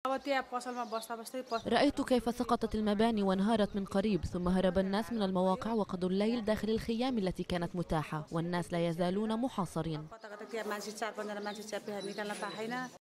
رأيت كيف سقطت المباني وانهارت من قريب، ثم هرب الناس من المواقع وقضوا الليل داخل الخيام التي كانت متاحة، والناس لا يزالون محاصرين.